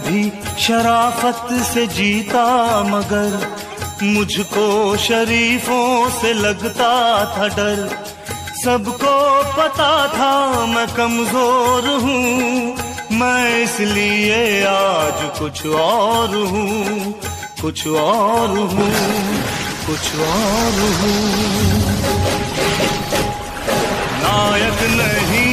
भी शराफत से जीता, मगर मुझको शरीफों से लगता था डर। सबको पता था मैं कमजोर हूँ, मैं इसलिए आज कुछ और हूँ, कुछ और हूँ, कुछ और हूँ। नायक नहीं